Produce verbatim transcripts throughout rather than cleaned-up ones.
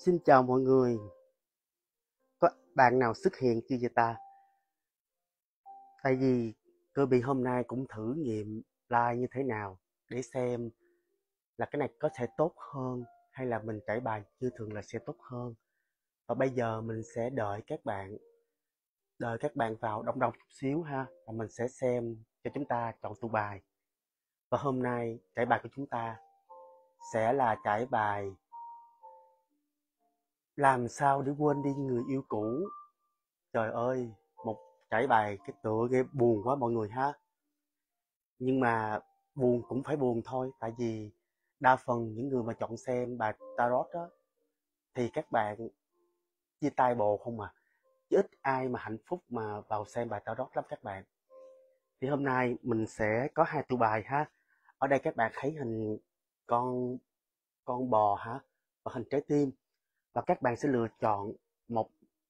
Xin chào mọi người, có bạn nào xuất hiện chưa vậy ta? Tại vì cơ bị hôm nay cũng thử nghiệm like như thế nào để xem là cái này có thể tốt hơn hay là mình trải bài như thường là sẽ tốt hơn. Và bây giờ mình sẽ đợi các bạn, đợi các bạn vào đông đông chút xíu ha, và mình sẽ xem cho chúng ta chọn tụ bài. Và hôm nay trải bài của chúng ta sẽ là trải bài làm sao để quên đi người yêu cũ. Trời ơi, một trải bài cái tựa nghe buồn quá mọi người ha. Nhưng mà buồn cũng phải buồn thôi, tại vì đa phần những người mà chọn xem bài tarot đó thì các bạn chia tay bồ không à, chứ ít ai mà hạnh phúc mà vào xem bài tarot lắm các bạn. Thì hôm nay mình sẽ có hai tụ bài ha. Ở đây các bạn thấy hình con con bò hả, và hình trái tim, và các bạn sẽ lựa chọn một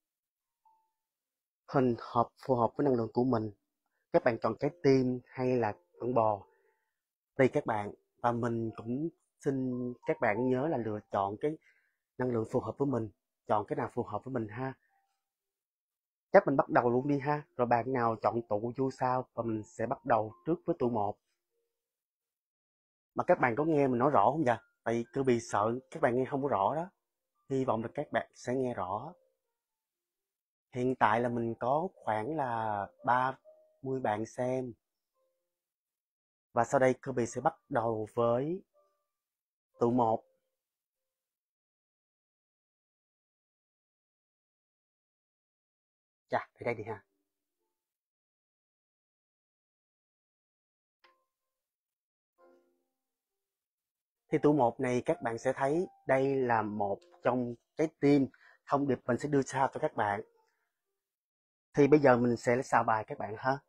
hình hợp phù hợp với năng lượng của mình. Các bạn chọn trái tim hay là con bò tùy các bạn, và mình cũng xin các bạn nhớ là lựa chọn cái năng lượng phù hợp với mình, chọn cái nào phù hợp với mình ha. Chắc mình bắt đầu luôn đi ha, rồi bạn nào chọn tụ vô sau, và mình sẽ bắt đầu trước với tụ một. Mà các bạn có nghe mình nói rõ không vậy? Tại vì cứ bị sợ các bạn nghe không có rõ đó. Hy vọng là các bạn sẽ nghe rõ. Hiện tại là mình có khoảng là ba mươi bạn xem. Và sau đây Kirby sẽ bắt đầu với tụ một. Chà, thì đây đi ha. Thì tụ một này các bạn sẽ thấy đây là một trong cái team thông điệp mình sẽ đưa ra cho các bạn. Thì bây giờ mình sẽ xào bài các bạn ha.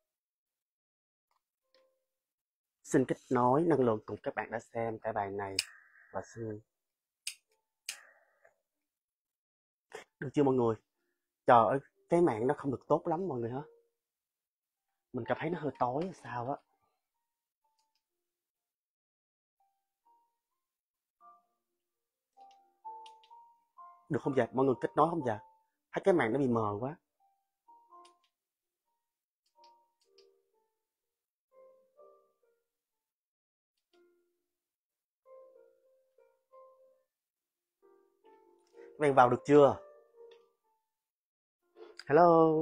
Xin kết nối năng lượng cùng các bạn đã xem cái bài này, và xin được chưa mọi người? Trời ơi, cái mạng nó không được tốt lắm mọi người hả? Mình cảm thấy nó hơi tối hay sao á. Được không vậy? Mọi người kết nối không vậy? Thấy cái mạng nó bị mờ quá. Các bạn vào được chưa? Hello.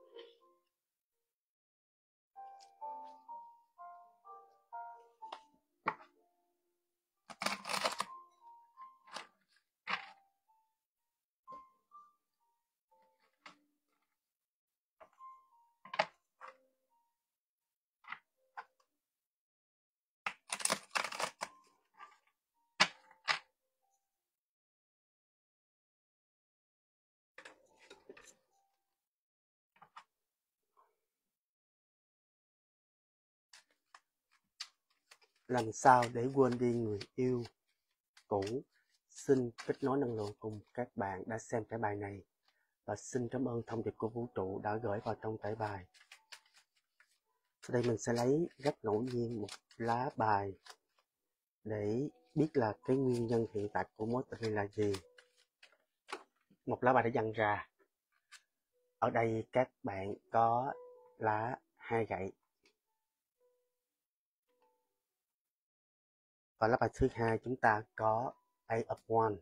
Làm sao để quên đi người yêu cũ? Xin kết nối năng lượng cùng các bạn đã xem cái bài này, và xin cảm ơn thông điệp của vũ trụ đã gửi vào trong trải bài. Sau đây mình sẽ lấy rất ngẫu nhiên một lá bài để biết là cái nguyên nhân hiện tại của mối tình này là gì. Một lá bài đã dần ra. Ở đây các bạn có lá hai gậy, và lá bài thứ hai chúng ta có Eight of Wands.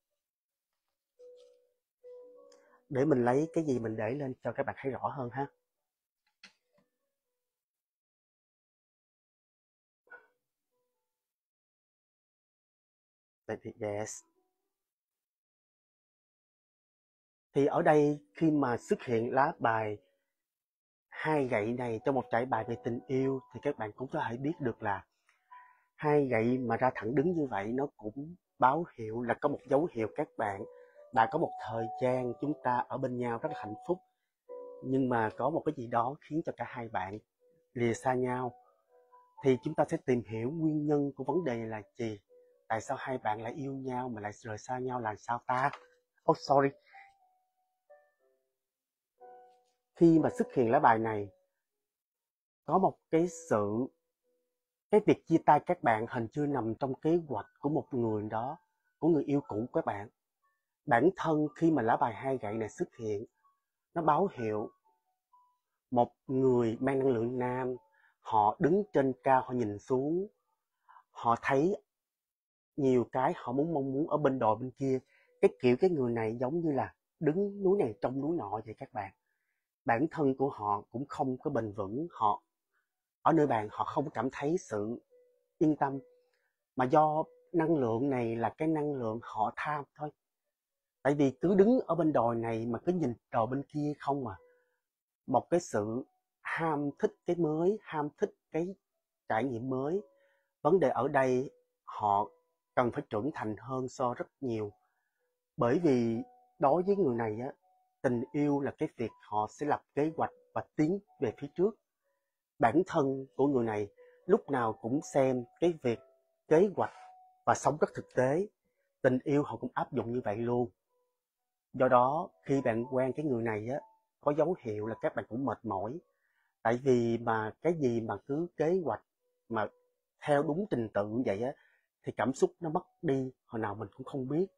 Để mình lấy cái gì mình để lên cho các bạn thấy rõ hơn ha. Vậy thì yes. Thì ở đây khi mà xuất hiện lá bài hai gậy này trong một trải bài về tình yêu, thì các bạn cũng có thể biết được là hai gậy mà ra thẳng đứng như vậy nó cũng báo hiệu là có một dấu hiệu các bạn đã có một thời gian chúng ta ở bên nhau rất là hạnh phúc, nhưng mà có một cái gì đó khiến cho cả hai bạn lìa xa nhau. Thì chúng ta sẽ tìm hiểu nguyên nhân của vấn đề là gì, tại sao hai bạn lại yêu nhau mà lại rời xa nhau là sao ta. Oh sorry. Khi mà xuất hiện lá bài này, có một cái sự cái việc chia tay các bạn hình như nằm trong kế hoạch của một người đó, của người yêu cũ của các bạn. Bản thân khi mà lá bài hai gậy này xuất hiện, nó báo hiệu một người mang năng lượng nam, họ đứng trên cao, họ nhìn xuống, họ thấy nhiều cái họ muốn mong muốn ở bên đồi bên kia. Cái kiểu cái người này giống như là đứng núi này trong núi nọ vậy các bạn. Bản thân của họ cũng không có bền vững, họ ở nơi bạn họ không cảm thấy sự yên tâm, mà do năng lượng này là cái năng lượng họ tham thôi. Tại vì cứ đứng ở bên đồi này mà cứ nhìn đồi bên kia không à. Một cái sự ham thích cái mới, ham thích cái trải nghiệm mới. Vấn đề ở đây họ cần phải trưởng thành hơn so rất nhiều. Bởi vì đối với người này á, tình yêu là cái việc họ sẽ lập kế hoạch và tiến về phía trước. Bản thân của người này lúc nào cũng xem cái việc kế hoạch và sống rất thực tế. Tình yêu họ cũng áp dụng như vậy luôn. Do đó khi bạn quen cái người này á, có dấu hiệu là các bạn cũng mệt mỏi. Tại vì mà cái gì mà cứ kế hoạch mà theo đúng trình tự như vậy á, thì cảm xúc nó mất đi, hồi nào mình cũng không biết.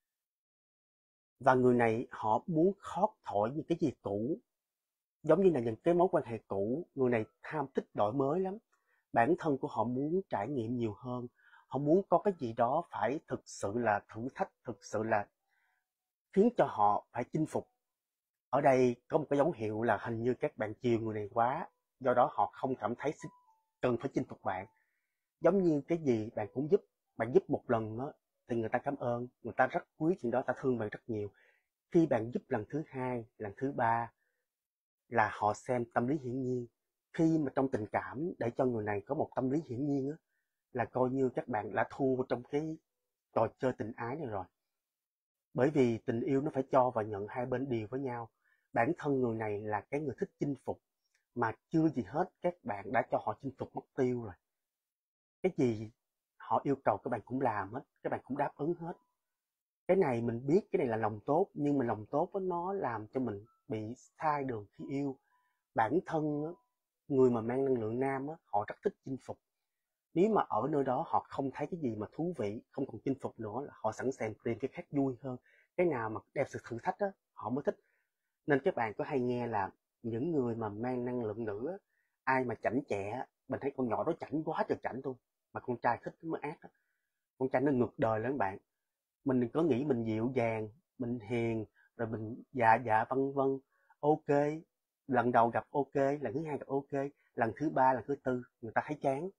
Và người này họ muốn thoát khỏi những cái gì cũ, giống như là những cái mối quan hệ cũ. Người này tham thích đổi mới lắm. Bản thân của họ muốn trải nghiệm nhiều hơn. Họ muốn có cái gì đó phải thực sự là thử thách, thực sự là khiến cho họ phải chinh phục. Ở đây có một cái dấu hiệu là hình như các bạn chiều người này quá, do đó họ không cảm thấy cần phải chinh phục bạn. Giống như cái gì bạn cũng giúp, bạn giúp một lần đó, thì người ta cảm ơn, người ta rất quý chuyện đó, ta thương bạn rất nhiều. Khi bạn giúp lần thứ hai, lần thứ ba là họ xem tâm lý hiển nhiên. Khi mà trong tình cảm để cho người này có một tâm lý hiển nhiên á, là coi như các bạn đã thua trong cái trò chơi tình ái này rồi. Bởi vì tình yêu nó phải cho và nhận, hai bên đều với nhau. Bản thân người này là cái người thích chinh phục, mà chưa gì hết các bạn đã cho họ chinh phục mất tiêu rồi. Cái gì họ yêu cầu các bạn cũng làm hết, các bạn cũng đáp ứng hết. Cái này mình biết cái này là lòng tốt, nhưng mà lòng tốt đó, nó làm cho mình bị sai đường khi yêu. Bản thân á, người mà mang năng lượng nam á, họ rất thích chinh phục. Nếu mà ở nơi đó họ không thấy cái gì mà thú vị, không còn chinh phục nữa, là họ sẵn sàng tìm cái khác vui hơn. Cái nào mà đem sự thử thách á, họ mới thích. Nên các bạn có hay nghe là những người mà mang năng lượng nữ á, ai mà chảnh chẹ, mình thấy con nhỏ đó chảnh quá trời chảnh luôn, mà con trai thích mới ác á. Con trai nó ngược đời lắm bạn. Mình đừng có nghĩ mình dịu dàng, mình hiền, rồi mình dạ dạ vân vân, ok. Lần đầu gặp ok, lần thứ hai gặp ok, lần thứ ba, lần thứ tư người ta thấy chán.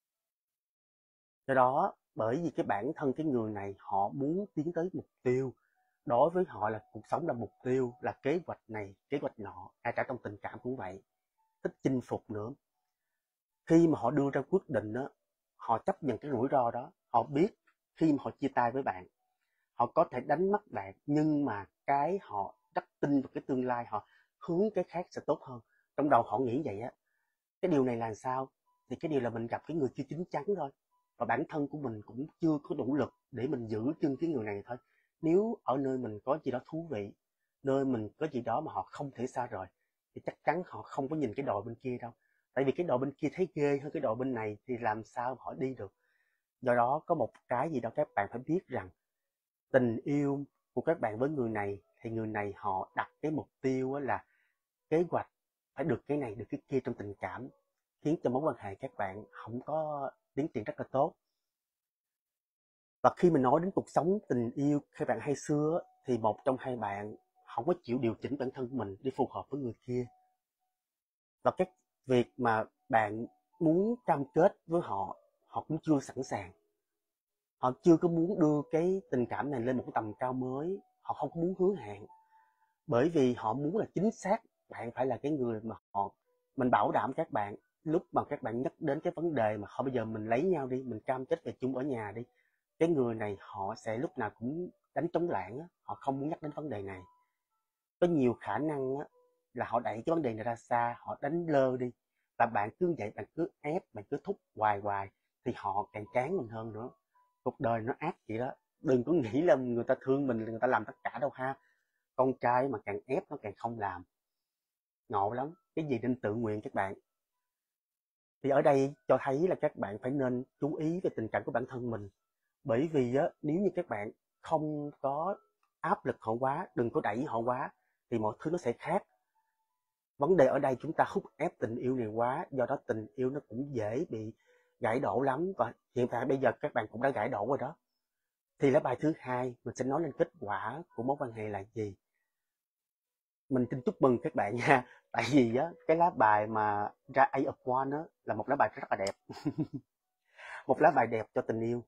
Do đó, bởi vì cái bản thân cái người này họ muốn tiến tới mục tiêu. Đối với họ là cuộc sống là mục tiêu, là kế hoạch này, kế hoạch nọ. Ngay cả trong tình cảm cũng vậy, thích chinh phục nữa. Khi mà họ đưa ra quyết định đó, họ chấp nhận cái rủi ro đó. Họ biết khi mà họ chia tay với bạn, họ có thể đánh mất bạn, nhưng mà cái họ rất tin vào cái tương lai, họ hướng cái khác sẽ tốt hơn. Trong đầu họ nghĩ vậy á. Cái điều này là sao? Thì cái điều là mình gặp cái người chưa chín chắn thôi. Và bản thân của mình cũng chưa có đủ lực để mình giữ chân cái người này thôi. Nếu ở nơi mình có gì đó thú vị, nơi mình có gì đó mà họ không thể xa rời, thì chắc chắn họ không có nhìn cái đội bên kia đâu. Tại vì cái đội bên kia thấy ghê hơn cái đội bên này, thì làm sao họ đi được. Do đó có một cái gì đó các bạn phải biết rằng, tình yêu của các bạn với người này, thì người này họ đặt cái mục tiêu là kế hoạch phải được cái này được cái kia trong tình cảm, khiến cho mối quan hệ các bạn không có tiến triển rất là tốt. Và khi mình nói đến cuộc sống tình yêu khi bạn hay xưa, thì một trong hai bạn không có chịu điều chỉnh bản thân của mình để phù hợp với người kia. Và cái việc mà bạn muốn cam kết với họ, họ cũng chưa sẵn sàng. Họ chưa có muốn đưa cái tình cảm này lên một cái tầm cao mới, họ không có muốn hứa hẹn. Bởi vì họ muốn là chính xác, bạn phải là cái người mà họ mình bảo đảm các bạn, lúc mà các bạn nhắc đến cái vấn đề mà thôi bây giờ mình lấy nhau đi, mình cam kết về chung ở nhà đi, cái người này họ sẽ lúc nào cũng đánh trống lảng á, họ không muốn nhắc đến vấn đề này. Có nhiều khả năng á, là họ đẩy cái vấn đề này ra xa, họ đánh lơ đi, và bạn cứ vậy, bạn cứ ép, bạn cứ thúc hoài hoài, thì họ càng chán mình hơn nữa. Cuộc đời nó ác vậy đó. Đừng có nghĩ là người ta thương mình là người ta làm tất cả đâu ha. Con trai mà càng ép nó càng không làm. Ngộ lắm. Cái gì nên tự nguyện các bạn. Thì ở đây cho thấy là các bạn phải nên chú ý về tình cảm của bản thân mình. Bởi vì á, nếu như các bạn không có áp lực họ quá, đừng có đẩy họ quá, thì mọi thứ nó sẽ khác. Vấn đề ở đây chúng ta hút ép tình yêu này quá, do đó tình yêu nó cũng dễ bị gãy đổ lắm, và hiện tại bây giờ các bạn cũng đã gãy đổ rồi đó. Thì lá bài thứ hai mình sẽ nói lên kết quả của mối quan hệ là gì. Mình xin chúc mừng các bạn nha, tại vì á cái lá bài mà ra Eight of Wands á là một lá bài rất là đẹp. Một lá bài đẹp cho tình yêu,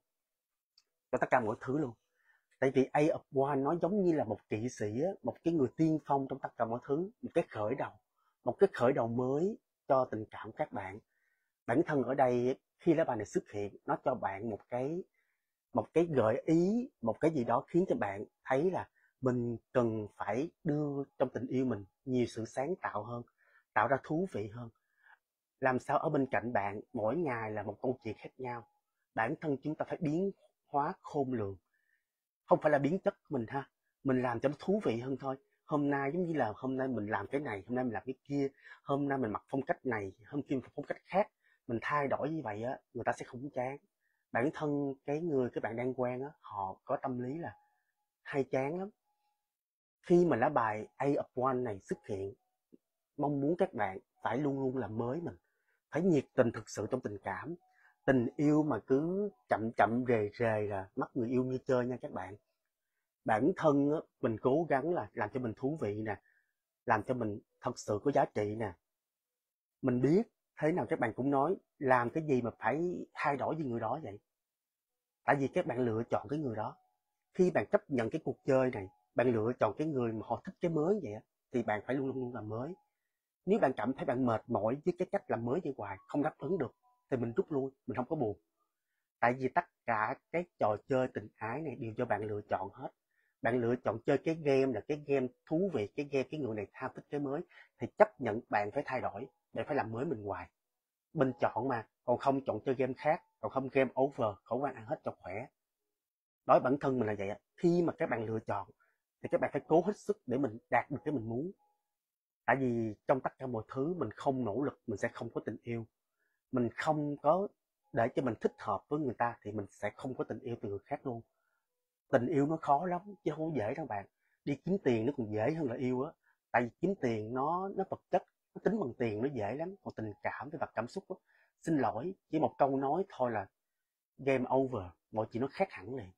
cho tất cả mọi thứ luôn. Tại vì Eight of Wands nó giống như là một kỵ sĩ á, một cái người tiên phong trong tất cả mọi thứ, một cái khởi đầu, một cái khởi đầu mới cho tình cảm các bạn. Bản thân ở đây khi lá bài này xuất hiện, nó cho bạn một cái một cái gợi ý, một cái gì đó khiến cho bạn thấy là mình cần phải đưa trong tình yêu mình nhiều sự sáng tạo hơn, tạo ra thú vị hơn. Làm sao ở bên cạnh bạn mỗi ngày là một câu chuyện khác nhau. Bản thân chúng ta phải biến hóa khôn lường, không phải là biến chất của mình ha, mình làm cho nó thú vị hơn thôi. Hôm nay giống như là hôm nay mình làm cái này, hôm nay mình làm cái kia, hôm nay mình mặc phong cách này, hôm kia mình phong cách khác, mình thay đổi như vậy á, người ta sẽ không chán. Bản thân cái người các bạn đang quen á, họ có tâm lý là hay chán lắm. Khi mà lá bài Eight of Wands này xuất hiện, mong muốn các bạn phải luôn luôn làm mới mình, phải nhiệt tình thực sự trong tình cảm. Tình yêu mà cứ chậm chậm rề rề là mất người yêu như chơi nha các bạn. Bản thân á, mình cố gắng là làm cho mình thú vị nè, làm cho mình thật sự có giá trị nè. Mình biết thế nào các bạn cũng nói làm cái gì mà phải thay đổi với người đó vậy. Tại vì các bạn lựa chọn cái người đó. Khi bạn chấp nhận cái cuộc chơi này, bạn lựa chọn cái người mà họ thích cái mới vậy thì bạn phải luôn luôn làm mới. Nếu bạn cảm thấy bạn mệt mỏi với cái cách làm mới như hoài, không đáp ứng được, thì mình rút lui, mình không có buồn. Tại vì tất cả cái trò chơi tình ái này đều do bạn lựa chọn hết. Bạn lựa chọn chơi cái game là cái game thú vị, cái game cái người này tham thích cái mới, thì chấp nhận bạn phải thay đổi, bạn phải làm mới mình hoài. Mình chọn mà, còn không chọn chơi game khác, còn không game over, khẩu quan ăn hết cho khỏe. Đối bản thân mình là vậy. Khi mà các bạn lựa chọn thì các bạn phải cố hết sức để mình đạt được cái mình muốn. Tại vì trong tất cả mọi thứ mình không nỗ lực mình sẽ không có tình yêu. Mình không có để cho mình thích hợp với người ta thì mình sẽ không có tình yêu từ người khác luôn. Tình yêu nó khó lắm chứ không dễ đâu bạn. Đi kiếm tiền nó còn dễ hơn là yêu á. Tại vì kiếm tiền nó nó vật chất, nó tính bằng tiền nó dễ lắm. Còn tình cảm với mặt cảm xúc á, xin lỗi, chỉ một câu nói thôi là game over, mọi chuyện nó khác hẳn liền.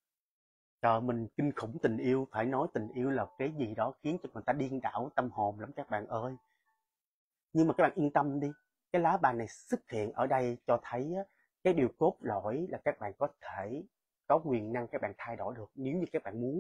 Trời, mình kinh khủng tình yêu, phải nói tình yêu là cái gì đó khiến cho người ta điên đảo tâm hồn lắm các bạn ơi. Nhưng mà các bạn yên tâm đi, cái lá bài này xuất hiện ở đây cho thấy á, cái điều cốt lõi là các bạn có thể có quyền năng các bạn thay đổi được nếu như các bạn muốn.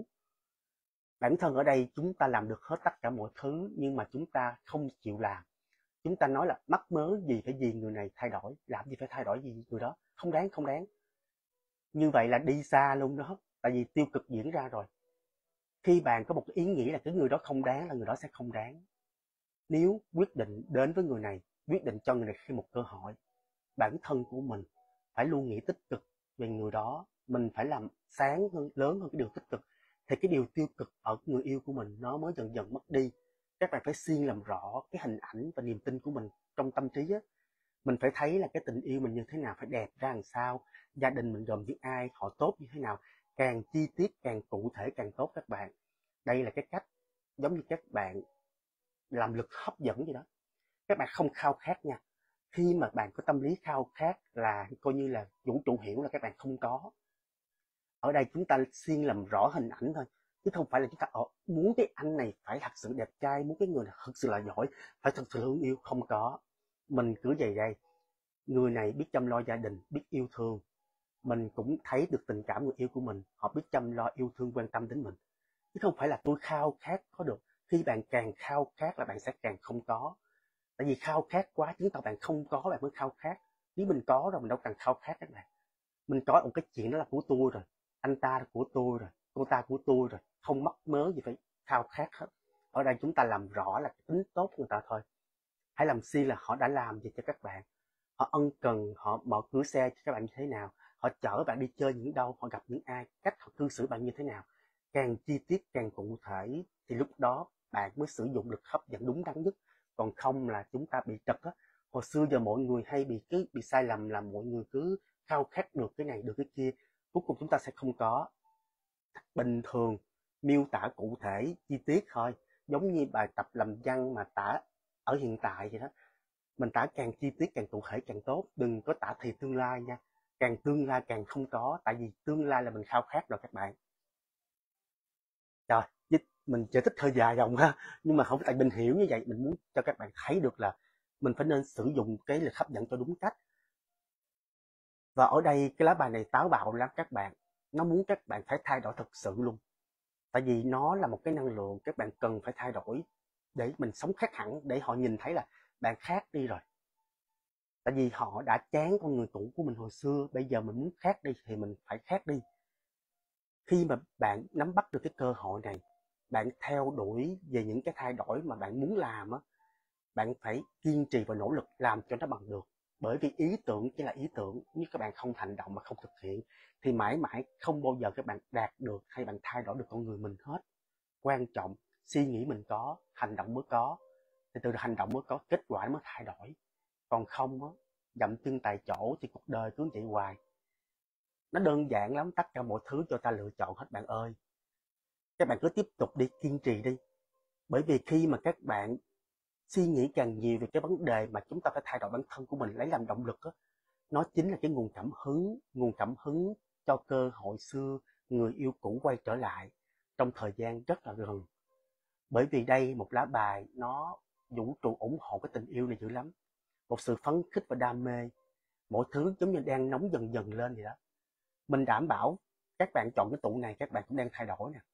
Bản thân ở đây chúng ta làm được hết tất cả mọi thứ nhưng mà chúng ta không chịu làm. Chúng ta nói là mắc mớ gì phải vì người này thay đổi, làm gì phải thay đổi gì người đó, không đáng không đáng. Như vậy là đi xa luôn đó, tại vì tiêu cực diễn ra rồi. Khi bạn có một ý nghĩ là cái người đó không đáng là người đó sẽ không đáng. Nếu quyết định đến với người này, quyết định cho người này khi một cơ hội, bản thân của mình phải luôn nghĩ tích cực về người đó, mình phải làm sáng hơn, lớn hơn cái điều tích cực, thì cái điều tiêu cực ở người yêu của mình nó mới dần dần mất đi. Các bạn phải siêng làm rõ cái hình ảnh và niềm tin của mình trong tâm trí á. Mình phải thấy là cái tình yêu mình như thế nào, phải đẹp ra làm sao, gia đình mình gồm những ai, họ tốt như thế nào, càng chi tiết, càng cụ thể càng tốt các bạn. Đây là cái cách giống như các bạn làm lực hấp dẫn vậy đó. Các bạn không khao khát nha. Khi mà bạn có tâm lý khao khát là coi như là vũ trụ hiểu là các bạn không có. Ở đây chúng ta siêng làm rõ hình ảnh thôi, chứ không phải là chúng ta ở muốn cái anh này phải thật sự đẹp trai, muốn cái người này thật sự là giỏi, phải thật sự thương yêu, không có. Mình cứ vậy đây, người này biết chăm lo gia đình, biết yêu thương, mình cũng thấy được tình cảm người yêu của mình, họ biết chăm lo yêu thương quan tâm đến mình, chứ không phải là tôi khao khát có được. Khi bạn càng khao khát là bạn sẽ càng không có. Tại vì khao khát quá chứng tỏ bạn không có bạn mới khao khát. Nếu mình có rồi mình đâu cần khao khát các bạn. Mình có một cái chuyện đó là của tôi rồi, anh ta là của tôi rồi, cô ta của tôi rồi, không mắc mớ gì phải khao khát hết. Ở đây chúng ta làm rõ là tính tốt của người ta thôi. Hãy làm si là họ đã làm gì cho các bạn, họ ân cần, họ mở cửa xe cho các bạn như thế nào, họ chở bạn đi chơi những đâu, họ gặp những ai, cách họ cư xử bạn như thế nào. Càng chi tiết càng cụ thể thì lúc đó bạn mới sử dụng lực hấp dẫn đúng đắn nhất. Còn không là chúng ta bị trật á. Hồi xưa giờ mọi người hay bị cứ bị sai lầm là mọi người cứ khao khát được cái này được cái kia, cuối cùng chúng ta sẽ không có. Bình thường miêu tả cụ thể chi tiết thôi, giống như bài tập làm văn mà tả ở hiện tại vậy đó. Mình tả càng chi tiết càng cụ thể càng tốt, đừng có tả thì tương lai nha, càng tương lai càng không có, tại vì tương lai là mình khao khát rồi các bạn. Rồi mình giải thích hơi dài dòng ha, nhưng mà không phải tại mình hiểu như vậy, mình muốn cho các bạn thấy được là mình phải nên sử dụng cái lực hấp dẫn cho đúng cách. Và ở đây cái lá bài này táo bạo lắm các bạn, nó muốn các bạn phải thay đổi thật sự luôn, tại vì nó là một cái năng lượng các bạn cần phải thay đổi để mình sống khác hẳn, để họ nhìn thấy là bạn khác đi rồi. Tại vì họ đã chán con người cũ của mình hồi xưa, bây giờ mình muốn khác đi thì mình phải khác đi. Khi mà bạn nắm bắt được cái cơ hội này, bạn theo đuổi về những cái thay đổi mà bạn muốn làm á, bạn phải kiên trì và nỗ lực làm cho nó bằng được. Bởi vì ý tưởng chỉ là ý tưởng, nếu các bạn không hành động mà không thực hiện thì mãi mãi không bao giờ các bạn đạt được hay bạn thay đổi được con người mình hết. Quan trọng suy nghĩ mình có, hành động mới có, thì từ hành động mới có kết quả mới thay đổi. Còn không á, dậm chân tại chỗ thì cuộc đời cứ vậy hoài. Nó đơn giản lắm, tất cả mọi thứ cho ta lựa chọn hết bạn ơi. Các bạn cứ tiếp tục đi, kiên trì đi. Bởi vì khi mà các bạn suy nghĩ càng nhiều về cái vấn đề mà chúng ta phải thay đổi bản thân của mình lấy làm động lực á, nó chính là cái nguồn cảm hứng, nguồn cảm hứng cho cơ hội xưa, người yêu cũ quay trở lại trong thời gian rất là gần. Bởi vì đây một lá bài nó vũ trụ ủng hộ cái tình yêu này dữ lắm. Một sự phấn khích và đam mê, mọi thứ giống như đang nóng dần dần lên vậy đó. Mình đảm bảo các bạn chọn cái tụ này các bạn cũng đang thay đổi nè.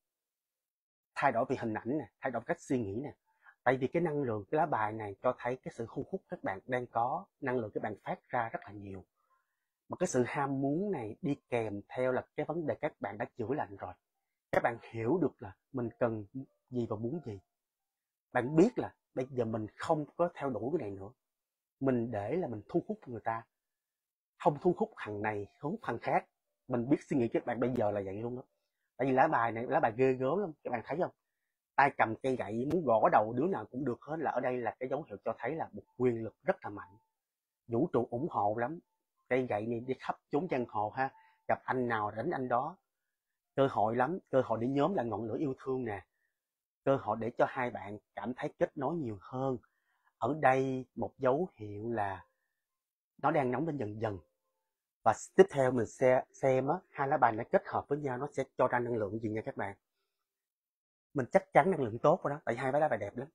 Thay đổi về hình ảnh nè, thay đổi cách suy nghĩ nè. Tại vì cái năng lượng cái lá bài này cho thấy cái sự thu hút các bạn đang có, năng lượng các bạn phát ra rất là nhiều. Mà cái sự ham muốn này đi kèm theo là cái vấn đề các bạn đã chữa lành rồi. Các bạn hiểu được là mình cần gì và muốn gì. Bạn biết là bây giờ mình không có theo đuổi cái này nữa. Mình để là mình thu hút người ta. Không thu hút thằng này, thu hút thằng khác. Mình biết suy nghĩ các bạn bây giờ là vậy luôn đó. Tại vì lá bài này, lá bài ghê gớm lắm. Các bạn thấy không? Tay cầm cây gậy muốn gõ đầu đứa nào cũng được hết, là ở đây là cái dấu hiệu cho thấy là một quyền lực rất là mạnh. Vũ trụ ủng hộ lắm. Cây gậy này đi khắp chốn giang hồ ha. Gặp anh nào đánh anh đó. Cơ hội lắm, cơ hội để nhóm lại ngọn lửa yêu thương nè. Cơ hội để cho hai bạn cảm thấy kết nối nhiều hơn. Ở đây một dấu hiệu là nó đang nóng lên dần dần. Và tiếp theo mình sẽ xem á, hai lá bài nó kết hợp với nhau nó sẽ cho ra năng lượng gì nha các bạn. Mình chắc chắn năng lượng tốt rồi đó, tại hai lá bài đẹp lắm.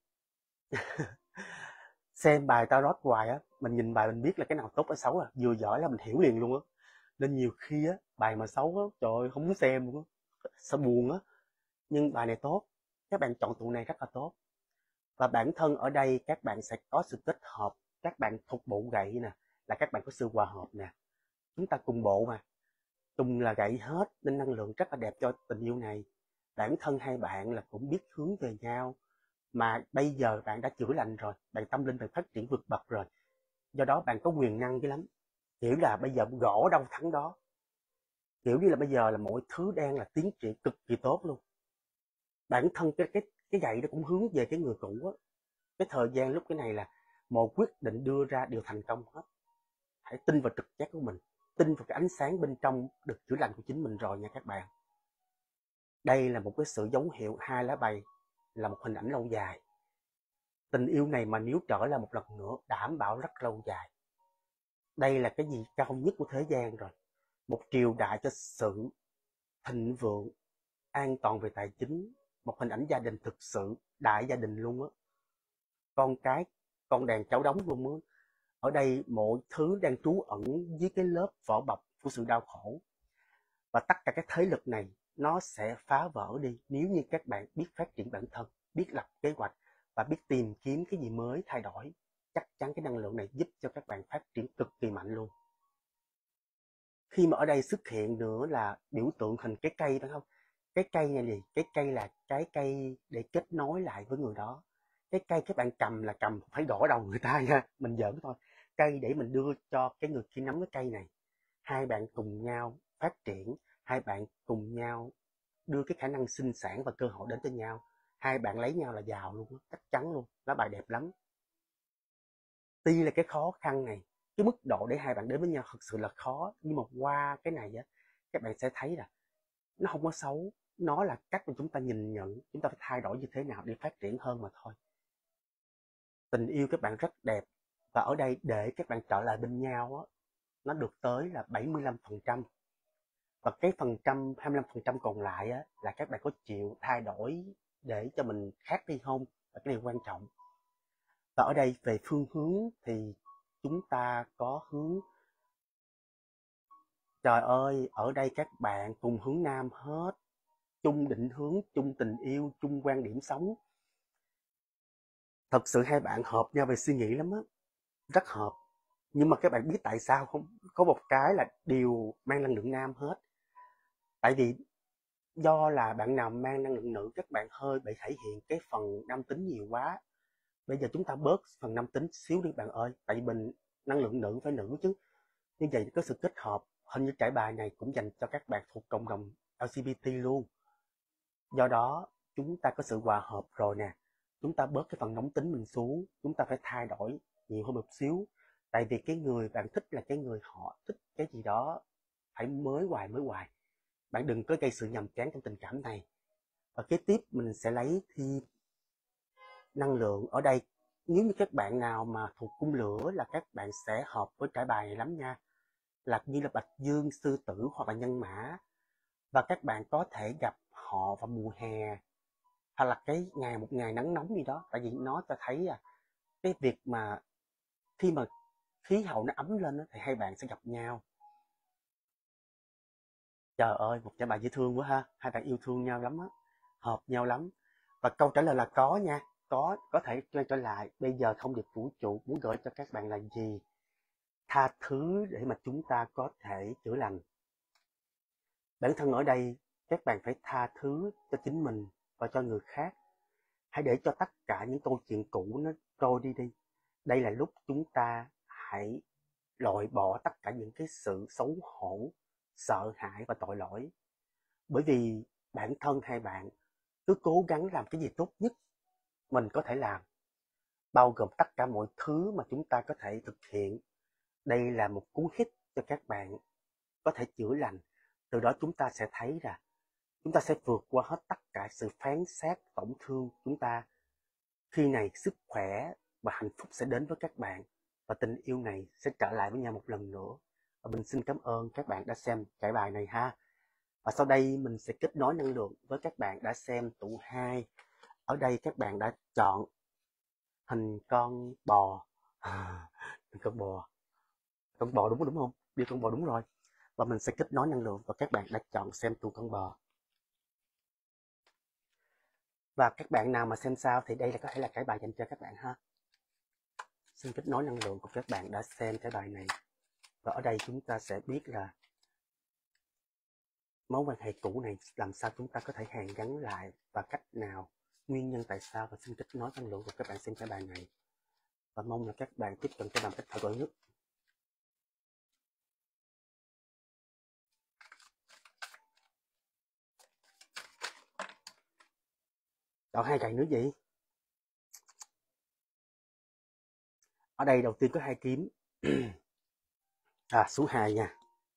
Xem bài tarot hoài á, mình nhìn bài mình biết là cái nào tốt hay xấu à, vừa giỏi là mình hiểu liền luôn á. Nên nhiều khi á, bài mà xấu á, trời ơi không muốn xem luôn á, sao buồn á. Nhưng bài này tốt, các bạn chọn tụ này rất là tốt. Và bản thân ở đây các bạn sẽ có sự kết hợp, các bạn thuộc bộ gậy nè, là các bạn có sự hòa hợp nè. Chúng ta cùng bộ mà, cùng là gậy hết nên năng lượng rất là đẹp cho tình yêu này. Bản thân hai bạn là cũng biết hướng về nhau, mà bây giờ bạn đã chữa lành rồi, bạn tâm linh bạn phát triển vượt bậc rồi. Do đó bạn có quyền năng dữ lắm. Kiểu là bây giờ gõ đâu thắng đó. Kiểu như là bây giờ là mọi thứ đang là tiến triển cực kỳ tốt luôn. Bản thân cái cái cái gậy nó cũng hướng về cái người cũ á. Cái thời gian lúc cái này là một quyết định đưa ra đều thành công hết. Hãy tin vào trực giác của mình, tin vào cái ánh sáng bên trong được chữa lành của chính mình rồi nha các bạn. Đây là một cái sự dấu hiệu, hai lá bài là một hình ảnh lâu dài. Tình yêu này mà nếu trở lại một lần nữa đảm bảo rất lâu dài. Đây là cái gì cao nhất của thế gian rồi. Một triều đại cho sự thịnh vượng, an toàn về tài chính, một hình ảnh gia đình thực sự, đại gia đình luôn á. Con cái, con đàn cháu đống luôn á. Ở đây mọi thứ đang trú ẩn dưới cái lớp vỏ bọc của sự đau khổ. Và tất cả các thế lực này nó sẽ phá vỡ đi nếu như các bạn biết phát triển bản thân, biết lập kế hoạch và biết tìm kiếm cái gì mới thay đổi. Chắc chắn cái năng lượng này giúp cho các bạn phát triển cực kỳ mạnh luôn. Khi mà ở đây xuất hiện nữa là biểu tượng hình cái cây phải không? Cái cây này gì? Cái cây là cái cây để kết nối lại với người đó. Cái cây các bạn cầm là cầm phải đổ đầu người ta nha. Mình giỡn thôi. Cây để mình đưa cho cái người kia nắm cái cây này. Hai bạn cùng nhau phát triển. Hai bạn cùng nhau đưa cái khả năng sinh sản và cơ hội đến cho nhau. Hai bạn lấy nhau là giàu luôn, chắc chắn luôn. Lá bài đẹp lắm. Tuy là cái khó khăn này, cái mức độ để hai bạn đến với nhau thật sự là khó, nhưng mà qua cái này á, các bạn sẽ thấy là nó không có xấu, nó là cách mà chúng ta nhìn nhận, chúng ta phải thay đổi như thế nào để phát triển hơn mà thôi. Tình yêu các bạn rất đẹp, và ở đây để các bạn trở lại bên nhau á, nó được tới là bảy mươi lăm phần trăm, và cái phần trăm hai mươi lăm phần trăm còn lại á, là các bạn có chịu thay đổi để cho mình khác đi không, là cái điều quan trọng. Và ở đây về phương hướng thì chúng ta có hướng, trời ơi, ở đây các bạn cùng hướng nam hết, chung định hướng, chung tình yêu, chung quan điểm sống. Thật sự hai bạn hợp nhau về suy nghĩ lắm á, rất hợp. Nhưng mà các bạn biết tại sao không? Có một cái là đều mang năng lượng nam hết. Tại vì do là bạn nào mang năng lượng nữ, các bạn hơi bị thể hiện cái phần nam tính nhiều quá. Bây giờ chúng ta bớt phần nam tính xíu đi bạn ơi, tại vì mình năng lượng nữ phải nữ chứ. Như vậy có sự kết hợp, hình như trải bài này cũng dành cho các bạn thuộc cộng đồng lờ giê bê tê luôn. Do đó chúng ta có sự hòa hợp rồi nè, chúng ta bớt cái phần nóng tính mình xuống, chúng ta phải thay đổi nhiều hơn một xíu. Tại vì cái người bạn thích là cái người họ thích cái gì đó phải mới hoài mới hoài. Bạn đừng có gây sự nhàm chán trong tình cảm này. Và kế tiếp mình sẽ lấy thi năng lượng ở đây. Nếu như các bạn nào mà thuộc cung lửa là các bạn sẽ hợp với trải bài này lắm nha, là như là Bạch Dương, Sư Tử hoặc là Nhân Mã. Và các bạn có thể gặp họ vào mùa hè, hoặc là cái ngày một ngày nắng nóng gì đó. Tại vì nó cho thấy à, cái việc mà khi mà khí hậu nó ấm lên thì hai bạn sẽ gặp nhau. Trời ơi, một trải bài dễ thương quá ha, hai bạn yêu thương nhau lắm á, hợp nhau lắm. Và câu trả lời là có nha, có có thể quay trở lại. Bây giờ thông điệp vũ trụ muốn gửi cho các bạn là gì? Tha thứ để mà chúng ta có thể chữa lành. Bản thân ở đây các bạn phải tha thứ cho chính mình và cho người khác. Hãy để cho tất cả những câu chuyện cũ nó trôi đi đi. Đây là lúc chúng ta hãy loại bỏ tất cả những cái sự xấu hổ, sợ hãi và tội lỗi. Bởi vì bản thân hai bạn cứ cố gắng làm cái gì tốt nhất mình có thể làm, bao gồm tất cả mọi thứ mà chúng ta có thể thực hiện. Đây là một cú hích cho các bạn có thể chữa lành. Từ đó chúng ta sẽ thấy là chúng ta sẽ vượt qua hết tất cả sự phán xét, tổn thương chúng ta. Khi này sức khỏe và hạnh phúc sẽ đến với các bạn, và tình yêu này sẽ trở lại với nhau một lần nữa. Và mình xin cảm ơn các bạn đã xem trải bài này ha. Và sau đây mình sẽ kết nối năng lượng với các bạn đã xem tụ hai. Ở đây các bạn đã chọn hình con bò. À, hình con bò. Con bò đúng đúng không? Đi con bò đúng rồi. Và mình sẽ kết nối năng lượng và các bạn đã chọn xem tụ con bò. Và các bạn nào mà xem sao thì đây là có thể là cái bài dành cho các bạn ha. Xin kết nối năng lượng của các bạn đã xem cái bài này. Và ở đây chúng ta sẽ biết là mối quan hệ cũ này làm sao chúng ta có thể hàn gắn lại và cách nào, nguyên nhân tại sao, và xin kết nối năng lượng của các bạn xem cái bài này. Và mong là các bạn tiếp cận cho bằng cách thở gọi nước. Chọn hai gậy nữa gì? Ở đây đầu tiên có hai kiếm. À, số hai nha.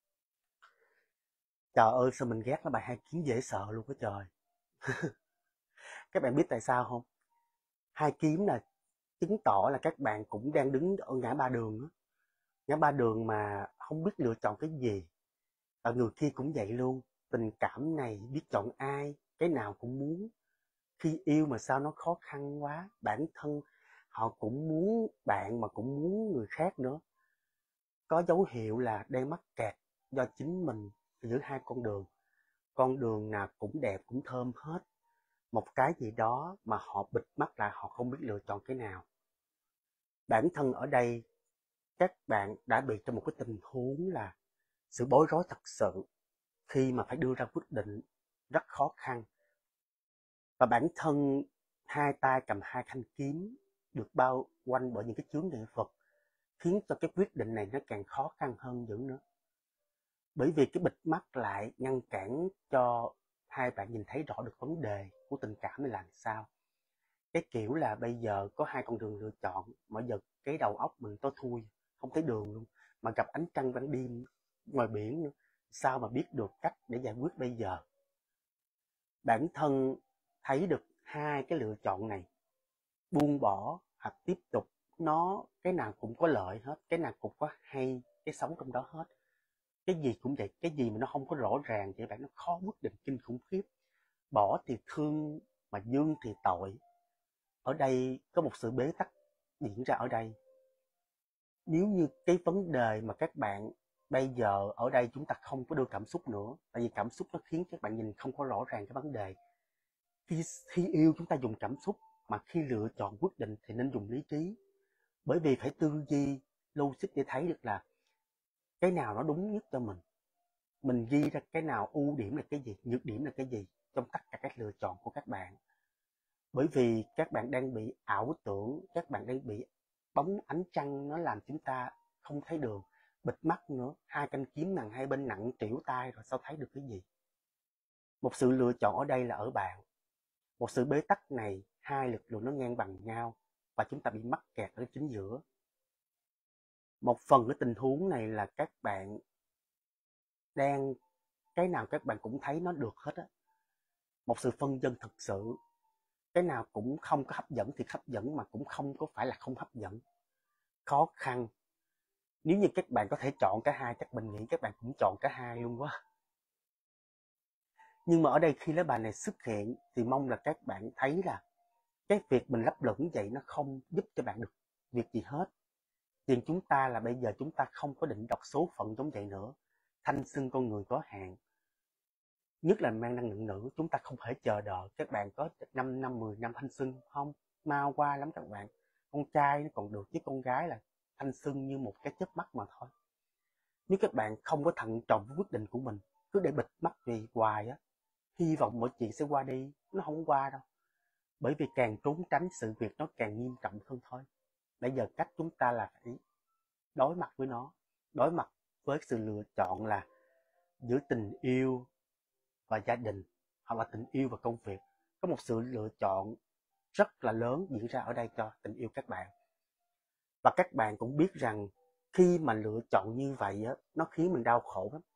Trời ơi, sao mình ghét cái bài hai kiếm dễ sợ luôn á trời. Các bạn biết tại sao không? Hai kiếm là chứng tỏ là các bạn cũng đang đứng ở ngã ba đường đó. Ngã ba đường mà không biết lựa chọn cái gì. Và người kia cũng vậy luôn. Tình cảm này biết chọn ai, cái nào cũng muốn. Khi yêu mà sao nó khó khăn quá. Bản thân họ cũng muốn bạn mà cũng muốn người khác nữa. Có dấu hiệu là đang mắc kẹt do chính mình giữa hai con đường. Con đường nào cũng đẹp cũng thơm hết. Một cái gì đó mà họ bịt mắt lại, họ không biết lựa chọn cái nào. Bản thân ở đây các bạn đã bị trong một cái tình huống là sự bối rối thật sự khi mà phải đưa ra quyết định rất khó khăn. Và bản thân hai tay cầm hai thanh kiếm được bao quanh bởi những cái chướng ngại vật khiến cho cái quyết định này nó càng khó khăn hơn dữ nữa. Bởi vì cái bịt mắt lại ngăn cản cho hai bạn nhìn thấy rõ được vấn đề của tình cảm này là sao. Cái kiểu là bây giờ có hai con đường lựa chọn mà giờ cái đầu óc mình tối thui, không thấy đường luôn. Mà gặp ánh trăng ban đêm ngoài biển nữa, sao mà biết được cách để giải quyết bây giờ. Bản thân thấy được hai cái lựa chọn này, buông bỏ hoặc tiếp tục, nó cái nào cũng có lợi hết, cái nào cũng có hay cái xấu trong đó hết. Cái gì cũng vậy, cái gì mà nó không có rõ ràng vậy bạn, nó khó quyết định kinh khủng khiếp. Bỏ thì thương mà dương thì tội. Ở đây có một sự bế tắc diễn ra ở đây. Nếu như cái vấn đề mà các bạn bây giờ ở đây chúng ta không có đưa cảm xúc nữa, tại vì cảm xúc nó khiến các bạn nhìn không có rõ ràng cái vấn đề. Khi, khi yêu chúng ta dùng cảm xúc, mà khi lựa chọn quyết định thì nên dùng lý trí. Bởi vì phải tư duy logic để thấy được là cái nào nó đúng nhất cho mình. Mình ghi ra cái nào ưu điểm là cái gì, nhược điểm là cái gì trong tất cả các lựa chọn của các bạn. Bởi vì các bạn đang bị ảo tưởng, các bạn đang bị bóng ánh trăng nó làm chúng ta không thấy đường, bịt mắt nữa, hai thanh kiếm nặng hai bên nặng trĩu tai rồi sao thấy được cái gì. Một sự lựa chọn ở đây là ở bạn. Một sự bế tắc này, hai lực lượng nó ngang bằng nhau và chúng ta bị mắc kẹt ở chính giữa. Một phần cái tình huống này là các bạn đang, cái nào các bạn cũng thấy nó được hết á. Một sự phân vân thực sự, cái nào cũng không có hấp dẫn thì hấp dẫn, mà cũng không có phải là không hấp dẫn. Khó khăn. Nếu như các bạn có thể chọn cả hai, chắc mình nghĩ các bạn cũng chọn cả hai luôn quá. Nhưng mà ở đây khi lá bài này xuất hiện thì mong là các bạn thấy là cái việc mình lấp lửng vậy nó không giúp cho bạn được việc gì hết. Chuyện chúng ta là bây giờ chúng ta không có định đọc số phận giống vậy nữa. Thanh xuân con người có hạn. Nhất là mang năng lượng nữ, chúng ta không thể chờ đợi các bạn có năm năm, mười năm thanh xuân. Không, mau qua lắm các bạn. Con trai nó còn được, chứ con gái là thanh xuân như một cái chớp mắt mà thôi. Nếu các bạn không có thận trọng với quyết định của mình, cứ để bịt mắt vì hoài á, hy vọng mọi chuyện sẽ qua đi, nó không qua đâu. Bởi vì càng trốn tránh sự việc nó càng nghiêm trọng hơn thôi. Bây giờ cách chúng ta là phải đối mặt với nó, đối mặt với sự lựa chọn là giữa tình yêu và gia đình, hoặc là tình yêu và công việc. Có một sự lựa chọn rất là lớn diễn ra ở đây cho tình yêu các bạn. Và các bạn cũng biết rằng khi mà lựa chọn như vậy á, nó khiến mình đau khổ lắm.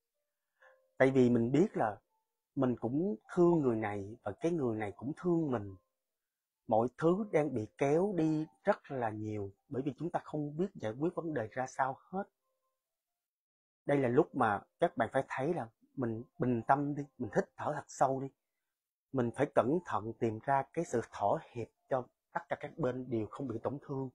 Tại vì mình biết là mình cũng thương người này và cái người này cũng thương mình. Mọi thứ đang bị kéo đi rất là nhiều bởi vì chúng ta không biết giải quyết vấn đề ra sao hết. Đây là lúc mà các bạn phải thấy là mình bình tâm đi, mình hít thở thật sâu đi. Mình phải cẩn thận tìm ra cái sự thỏa hiệp cho tất cả các bên đều không bị tổn thương.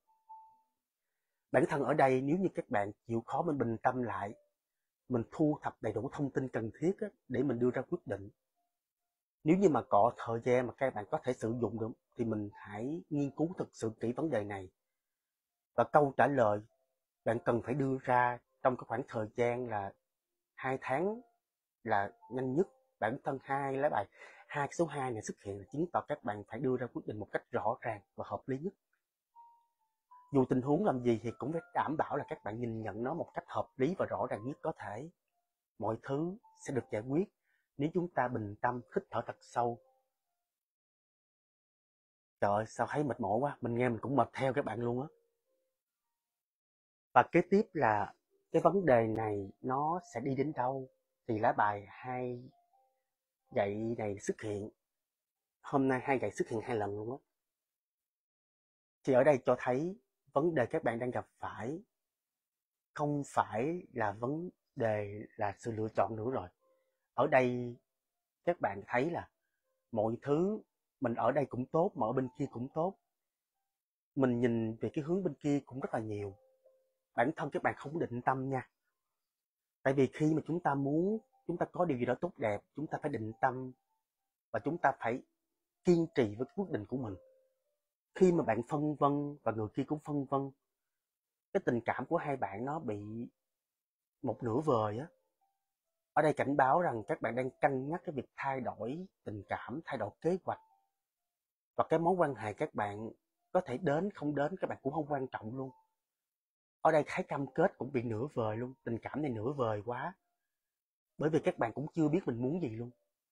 Bản thân ở đây nếu như các bạn chịu khó mình bình tâm lại, mình thu thập đầy đủ thông tin cần thiết để mình đưa ra quyết định. Nếu như mà có thời gian mà các bạn có thể sử dụng được thì mình hãy nghiên cứu thực sự kỹ vấn đề này. Và câu trả lời bạn cần phải đưa ra trong cái khoảng thời gian là hai tháng là nhanh nhất. Bản thân hai lá bài hai số hai này xuất hiện là chứng tỏ các bạn phải đưa ra quyết định một cách rõ ràng và hợp lý nhất. Dù tình huống làm gì thì cũng phải đảm bảo là các bạn nhìn nhận nó một cách hợp lý và rõ ràng nhất có thể. Mọi thứ sẽ được giải quyết nếu chúng ta bình tâm, hít thở thật sâu. Trời ơi, sao thấy mệt mỏi quá, mình nghe mình cũng mệt theo các bạn luôn á. Và kế tiếp là cái vấn đề này nó sẽ đi đến đâu thì lá bài hai gậy này xuất hiện. Hôm nay hai gậy xuất hiện hai lần luôn á. Thì ở đây cho thấy vấn đề các bạn đang gặp phải không phải là vấn đề là sự lựa chọn nữa rồi. Ở đây các bạn thấy là mọi thứ mình ở đây cũng tốt mà ở bên kia cũng tốt. Mình nhìn về cái hướng bên kia cũng rất là nhiều. Bản thân các bạn không định tâm nha. Tại vì khi mà chúng ta muốn chúng ta có điều gì đó tốt đẹp, chúng ta phải định tâm và chúng ta phải kiên trì với quyết định của mình. Khi mà bạn phân vân và người kia cũng phân vân, cái tình cảm của hai bạn nó bị một nửa vời á. Ở đây cảnh báo rằng các bạn đang cân nhắc cái việc thay đổi tình cảm, thay đổi kế hoạch. Và cái mối quan hệ các bạn có thể đến không đến các bạn cũng không quan trọng luôn. Ở đây thấy cam kết cũng bị nửa vời luôn, tình cảm này nửa vời quá. Bởi vì các bạn cũng chưa biết mình muốn gì luôn.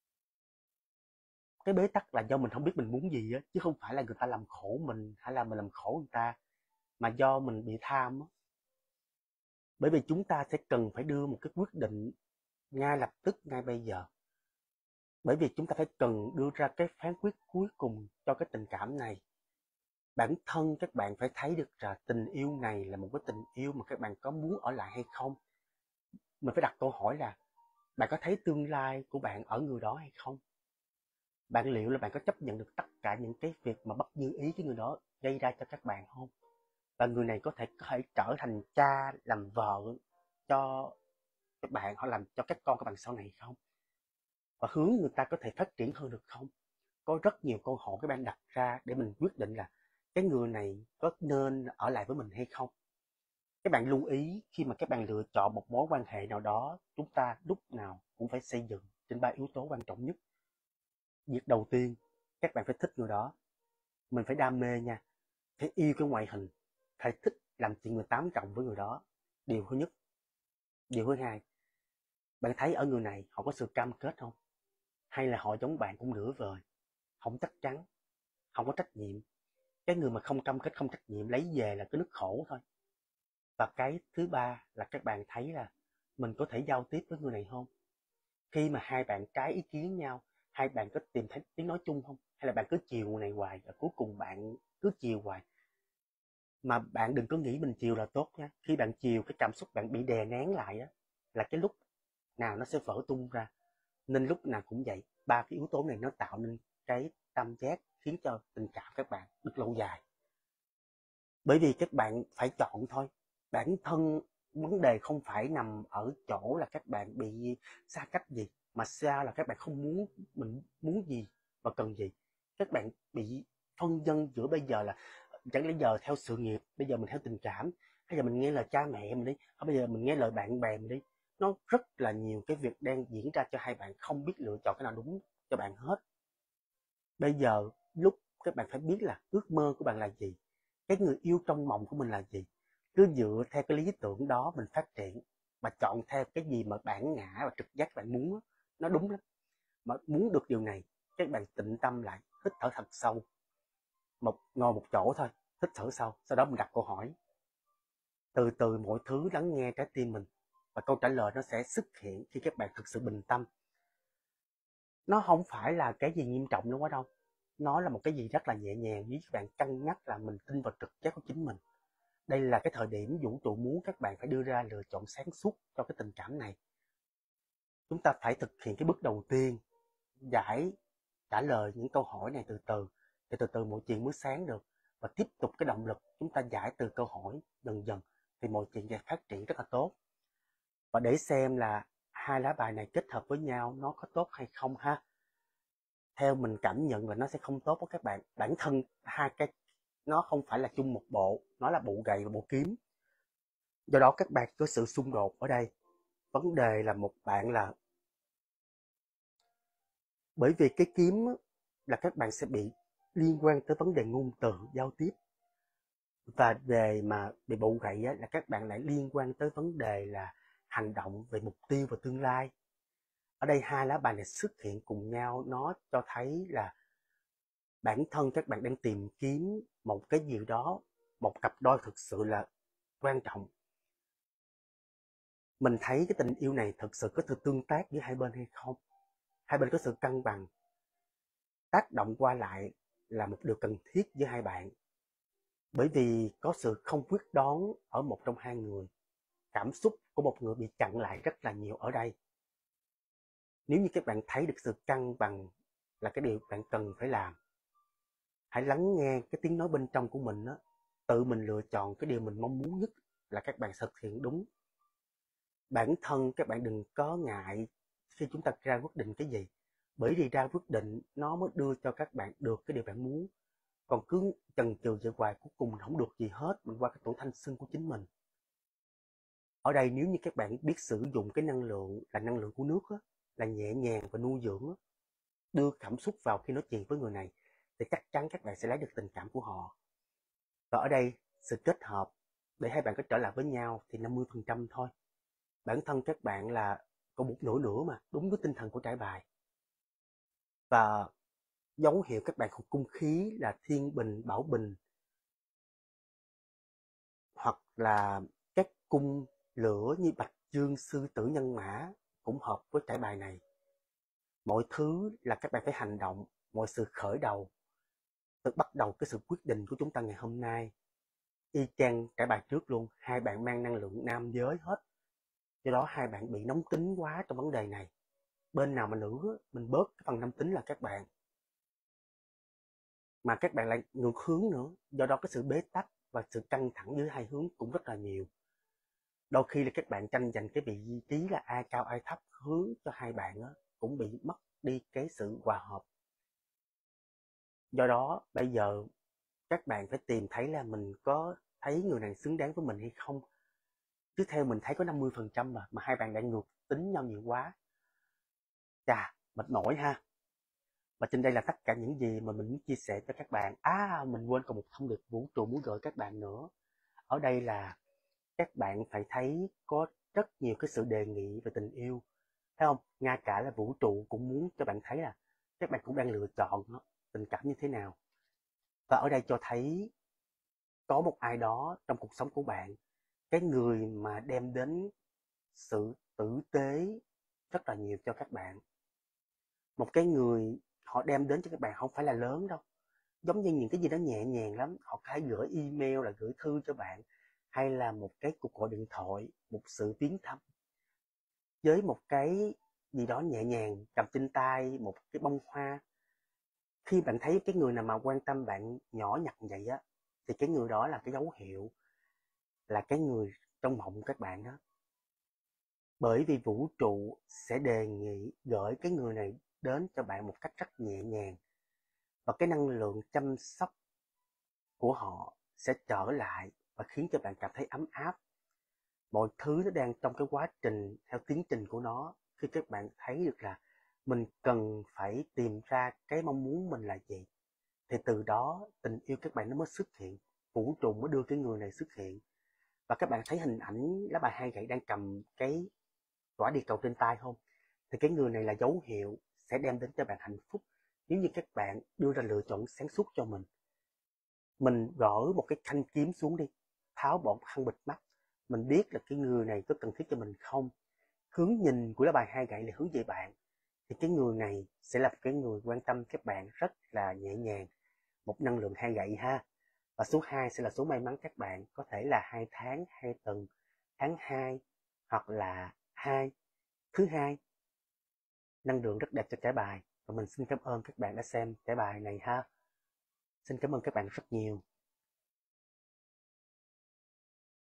Cái bế tắc là do mình không biết mình muốn gì á, chứ không phải là người ta làm khổ mình hay là mình làm khổ người ta, mà do mình bị tham á. Bởi vì chúng ta sẽ cần phải đưa một cái quyết định ngay lập tức, ngay bây giờ. Bởi vì chúng ta phải cần đưa ra cái phán quyết cuối cùng cho cái tình cảm này. Bản thân các bạn phải thấy được là tình yêu này là một cái tình yêu mà các bạn có muốn ở lại hay không. Mình phải đặt câu hỏi là bạn có thấy tương lai của bạn ở người đó hay không? Bạn liệu là bạn có chấp nhận được tất cả những cái việc mà bất như ý cái người đó gây ra cho các bạn không? Và người này có thể có thể trở thành cha làm vợ cho các bạn, hoặc làm cho các con các bạn sau này không? Và hướng người ta có thể phát triển hơn được không? Có rất nhiều câu hỏi các bạn đặt ra để mình quyết định là cái người này có nên ở lại với mình hay không. Các bạn lưu ý khi mà các bạn lựa chọn một mối quan hệ nào đó, chúng ta lúc nào cũng phải xây dựng trên ba yếu tố quan trọng nhất. Việc đầu tiên, các bạn phải thích người đó. Mình phải đam mê nha, phải yêu cái ngoại hình, phải thích làm chuyện mười tám cộng với người đó. Điều thứ nhất. Điều thứ hai, bạn thấy ở người này họ có sự cam kết không? Hay là họ giống bạn cũng nửa vời, không chắc chắn, không có trách nhiệm. Cái người mà không cam kết, không trách nhiệm lấy về là cái nước khổ thôi. Và cái thứ ba là các bạn thấy là mình có thể giao tiếp với người này không? Khi mà hai bạn trái ý kiến nhau, hai bạn có tìm thấy tiếng nói chung không? Hay là bạn cứ chiều người này hoài và cuối cùng bạn cứ chiều hoài? Mà bạn đừng có nghĩ mình chiều là tốt nha. Khi bạn chiều, cái cảm xúc bạn bị đè nén lại á, là cái lúc nào nó sẽ vỡ tung ra. Nên lúc nào cũng vậy, ba cái yếu tố này nó tạo nên cái tam giác khiến cho tình cảm các bạn được lâu dài. Bởi vì các bạn phải chọn thôi. Bản thân vấn đề không phải nằm ở chỗ là các bạn bị xa cách gì, mà xa là các bạn không muốn mình muốn gì và cần gì. Các bạn bị phân vân giữa bây giờ là chẳng lẽ giờ theo sự nghiệp, bây giờ mình theo tình cảm, hay giờ mình nghe lời cha mẹ mình đi, hay bây giờ mình nghe lời bạn bè mình đi. Nó rất là nhiều cái việc đang diễn ra cho hai bạn không biết lựa chọn cái nào đúng cho bạn hết. Bây giờ lúc các bạn phải biết là ước mơ của bạn là gì, cái người yêu trong mộng của mình là gì. Cứ dựa theo cái lý tưởng đó mình phát triển, mà chọn theo cái gì mà bản ngã và trực giác bạn muốn, nó đúng lắm. Mà muốn được điều này, các bạn tĩnh tâm lại, hít thở thật sâu, một ngồi một chỗ thôi, hít thở sâu, sau đó mình đặt câu hỏi. Từ từ mọi thứ lắng nghe trái tim mình, và câu trả lời nó sẽ xuất hiện khi các bạn thực sự bình tâm. Nó không phải là cái gì nghiêm trọng đâu quá đâu. Nó là một cái gì rất là nhẹ nhàng, với các bạn cân nhắc là mình tin vào trực giác của chính mình. Đây là cái thời điểm vũ trụ muốn các bạn phải đưa ra lựa chọn sáng suốt cho cái tình cảm này. Chúng ta phải thực hiện cái bước đầu tiên, giải trả lời những câu hỏi này từ từ, thì từ từ mọi chuyện mới sáng được. Và tiếp tục cái động lực chúng ta giải từ câu hỏi dần dần, thì mọi chuyện sẽ phát triển rất là tốt. Và để xem là hai lá bài này kết hợp với nhau nó có tốt hay không ha. Theo mình cảm nhận là nó sẽ không tốt với các bạn. Bản thân hai cái nó không phải là chung một bộ, nó là bộ gậy và bộ kiếm. Do đó các bạn có sự xung đột ở đây. Vấn đề là một bạn là bởi vì cái kiếm là các bạn sẽ bị liên quan tới vấn đề ngôn từ giao tiếp, và về mà bị bộ gậy là các bạn lại liên quan tới vấn đề là hành động về mục tiêu và tương lai. Ở đây hai lá bài này xuất hiện cùng nhau, nó cho thấy là bản thân các bạn đang tìm kiếm một cái gì đó, một cặp đôi thực sự là quan trọng. Mình thấy cái tình yêu này thực sự có sự tương tác giữa hai bên hay không, hai bên có sự cân bằng, tác động qua lại là một điều cần thiết giữa hai bạn. Bởi vì có sự không quyết đoán ở một trong hai người, cảm xúc của một người bị chặn lại rất là nhiều ở đây. Nếu như các bạn thấy được sự cân bằng là cái điều bạn cần phải làm, hãy lắng nghe cái tiếng nói bên trong của mình đó, tự mình lựa chọn cái điều mình mong muốn nhất là các bạn thực hiện đúng. Bản thân các bạn đừng có ngại khi chúng ta ra quyết định cái gì, bởi vì ra quyết định nó mới đưa cho các bạn được cái điều bạn muốn. Còn cứ chần chừ vậy hoài, cuối cùng không được gì hết, mình qua cái tuổi thanh xuân của chính mình. Ở đây nếu như các bạn biết sử dụng cái năng lượng là năng lượng của nước á, là nhẹ nhàng và nuôi dưỡng á, đưa cảm xúc vào khi nói chuyện với người này, thì chắc chắn các bạn sẽ lấy được tình cảm của họ. Và ở đây sự kết hợp để hai bạn có trở lại với nhau thì năm mươi phần trăm thôi. Bản thân các bạn là có một nửa nửa mà, đúng với tinh thần của trải bài. Và dấu hiệu các bạn thuộc cung khí là thiên bình, bảo bình, hoặc là các cung lửa như bạch dương, sư tử, nhân mã cũng hợp với trải bài này. Mọi thứ là các bạn phải hành động, mọi sự khởi đầu, từ bắt đầu cái sự quyết định của chúng ta ngày hôm nay. Y chang cả bài trước luôn, hai bạn mang năng lượng nam giới hết. Do đó hai bạn bị nóng tính quá trong vấn đề này. Bên nào mà nữ, mình bớt cái phần nam tính là các bạn. Mà các bạn lại ngược hướng nữa, do đó cái sự bế tắc và sự căng thẳng giữa hai hướng cũng rất là nhiều. Đôi khi là các bạn tranh giành cái vị trí là ai cao ai thấp, hướng cho hai bạn đó, cũng bị mất đi cái sự hòa hợp. Do đó bây giờ các bạn phải tìm thấy là mình có thấy người này xứng đáng với mình hay không. Chứ theo mình thấy có năm mươi phần trăm mà, mà hai bạn đang ngược tính nhau nhiều quá. Chà, mệt mỏi ha. Và trên đây là tất cả những gì mà mình muốn chia sẻ cho các bạn. À, mình quên còn một thông điệp vũ trụ muốn gửi các bạn nữa. Ở đây là các bạn phải thấy có rất nhiều cái sự đề nghị về tình yêu. Thấy không? Ngay cả là vũ trụ cũng muốn cho bạn thấy là các bạn cũng đang lựa chọn tình cảm như thế nào. Và ở đây cho thấy có một ai đó trong cuộc sống của bạn, cái người mà đem đến sự tử tế rất là nhiều cho các bạn. Một cái người họ đem đến cho các bạn không phải là lớn đâu, giống như những cái gì đó nhẹ nhàng lắm. Họ có thể gửi email, là gửi thư cho bạn, hay là một cái cuộc gọi điện thoại, một sự viếng thăm với một cái gì đó nhẹ nhàng, cầm trên tay một cái bông hoa. Khi bạn thấy cái người nào mà quan tâm bạn nhỏ nhặt vậy á, thì cái người đó là cái dấu hiệu là cái người trong mộng các bạn đó. Bởi vì vũ trụ sẽ đề nghị gửi cái người này đến cho bạn một cách rất nhẹ nhàng, và cái năng lượng chăm sóc của họ sẽ trở lại và khiến cho bạn cảm thấy ấm áp. Mọi thứ nó đang trong cái quá trình, theo tiến trình của nó. Khi các bạn thấy được là mình cần phải tìm ra cái mong muốn mình là gì, thì từ đó tình yêu các bạn nó mới xuất hiện, vũ trụ mới đưa cái người này xuất hiện. Và các bạn thấy hình ảnh lá bài hai gậy đang cầm cái quả địa cầu trên tay không? Thì cái người này là dấu hiệu sẽ đem đến cho bạn hạnh phúc nếu như các bạn đưa ra lựa chọn sáng suốt cho mình. Mình gỡ một cái thanh kiếm xuống đi, tháo bỏ khăn bịt mắt, mình biết là cái người này có cần thiết cho mình không. Hướng nhìn của lá bài hai gậy là hướng về bạn, thì cái người này sẽ là cái người quan tâm các bạn rất là nhẹ nhàng. Một năng lượng hai gậy ha. Và số hai sẽ là số may mắn các bạn, có thể là hai tháng, hai tuần, tháng hai, hoặc là hai, thứ hai. Năng lượng rất đẹp cho trải bài. Và mình xin cảm ơn các bạn đã xem trải bài này ha. Xin cảm ơn các bạn rất nhiều.